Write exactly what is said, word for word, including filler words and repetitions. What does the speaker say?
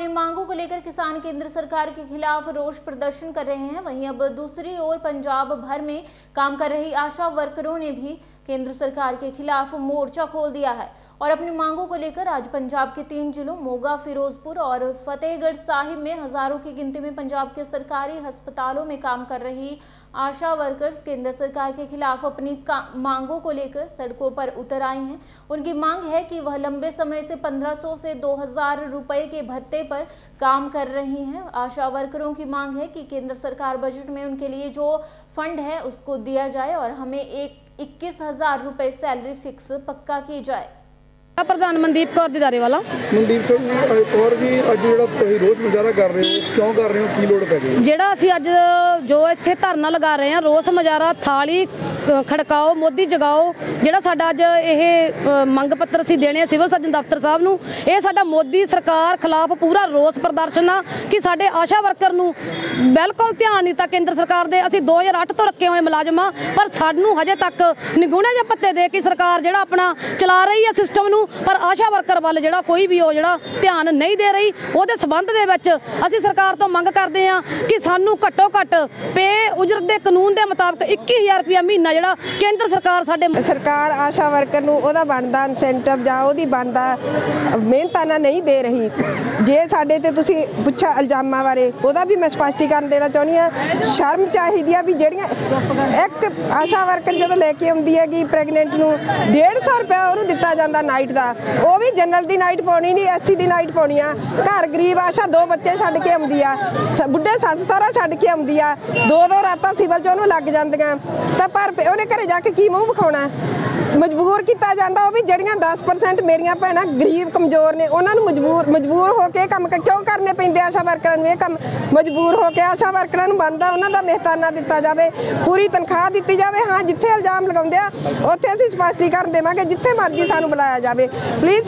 अपनी मांगों को लेकर किसान केंद्र सरकार के खिलाफ रोष प्रदर्शन कर रहे हैं। वहीं अब दूसरी ओर पंजाब भर में काम कर रही आशा वर्करों ने भी केंद्र सरकार के खिलाफ मोर्चा खोल दिया है और अपनी मांगों को लेकर आज पंजाब के तीन जिलों मोगा, फिरोजपुर और फतेहगढ़ साहिब में हजारों की गिनती में पंजाब के सरकारी अस्पतालों में काम कर रही आशा वर्कर्स केंद्र सरकार के खिलाफ अपनी मांगों को लेकर सड़कों पर उतर आई हैं। उनकी मांग है कि वह लंबे समय से पंद्रह सौ से दो हज़ार रुपए के भत्ते पर काम कर रही हैं। आशा वर्करों की मांग है कि केंद्र सरकार बजट में उनके लिए जो फंड है उसको दिया जाए और हमें एक इक्कीस हजार रुपए सैलरी फिक्स पक्का की जाए। प्रधान मनदीप कौर दीदारे वाला मनदीप कौर जी ਅੱਜ ਜਿਹੜਾ ਤੁਸੀਂ ਰੋਜ਼ ਮੁਜ਼ਾਹਰਾ ਕਰ ਰਹੇ ਹੋ ਕਿਉਂ ਕਰ ਰਹੇ ਹੋ ਕੀ ਲੋੜ ਪੈ ਗਈ ਜਿਹੜਾ ਅਸੀਂ ਅੱਜ ਜੋ ਇੱਥੇ ਧਰਨਾ ਲਗਾ ਰਹੇ ਹਾਂ ਰੋਸ ਮੁਜ਼ਾਹਰਾ ਥਾਲੀ ਖੜਕਾਓ ਮੋਦੀ ਜਗਾਓ ਜਿਹੜਾ ਸਾਡਾ ਅੱਜ ਇਹ ਮੰਗ ਪੱਤਰ ਅਸੀਂ ਦੇਣੇ ਸਿਵਲ ਸਰਜਨ ਦਫ਼ਤਰ ਸਾਹਿਬ ਨੂੰ ਇਹ ਸਾਡਾ ਮੋਦੀ ਸਰਕਾਰ ਖਿਲਾਫ ਪੂਰਾ ਰੋਸ ਪ੍ਰਦਰਸ਼ਨ ਆ ਕਿ ਸਾਡੇ ਆਸ਼ਾ ਵਰਕਰ ਨੂੰ ਬਿਲਕੁਲ ਧਿਆਨ ਨਹੀਂ ਤਾਂ ਕੇਂਦਰ ਸਰਕਾਰ ਦੇ ਅਸੀਂ ਦੋ ਹਜ਼ਾਰ ਅੱਠ ਤੋਂ ਰੱਖੇ ਹੋਏ ਮੁਲਾਜ਼ਮਾਂ ਪਰ ਸਾਨੂੰ ਹਜੇ ਤੱਕ ਨਿਗੂਣੇ ਜਿਹੇ ਪੱਤੇ ਦੇ ਕੇ ਸਰਕਾਰ ਜਿਹੜਾ ਆਪਣਾ ਚਲਾ ਰਹੀ ਹੈ ਸਿਸਟਮ ਨੂੰ पर आशा वर्कर वाल जो कोई भी हो जो ध्यान नहीं दे रही वो संबंध के असी सरकार तो मंग करते हैं कि सानू घट्टो घट्ट पे उजरत के कानून के मुताबिक इक्की हज़ार रुपया महीना जो केंद्र सरकार साडे सरकार आशा वर्कर नूं ओहदा बनदा इंसेंटिव जां ओहदी बनदा मेहनताना नहीं दे रही। जे साडे ते तुसीं पुछा इल्जामां बारे ओहदा भी मैं स्पष्टीकरण देना चाहुंदी हां। शर्म चाहिदी आ भी जिहड़ियां एक आशा वर्कर जदों लैके आउंदी हैगी प्रैगनेंट नूं डेढ़ सौ रुपया ओहनूं दित्ता जांदा नाइट दा वो भी जनरल की नाइट पानी नहीं एस सी की नाइट पानी आ। घर गरीब आशा दो बच्चे छड्ड के आउंदी आ बुढ़े सस सहुरा छड्ड के आउंदी आ दो दो रातां सिविल च ओहनूं लग जांदियां तां पर उहने घरे जाके की मूँह विखाउणा मजबूर किया जाता। वो भी जड़ियाँ दस परसेंट मेरिया भैन गरीब कमजोर ने उन्होंने मजबूर मजबूर होकर काम क्यों करने पैंदे आशा वर्करां नूं ये काम मजबूर होकर आशा वर्करां नूं बनदा उन्हां दा मेहताना दिता जाए पूरी तनख्वाह दी जाए। हाँ जिथे इल्जाम लगाउंदे आ उत्थे असीं स्पष्टीकरण देवांगे जिथे मर्जी सानूं बुलाया जाए प्लीज़।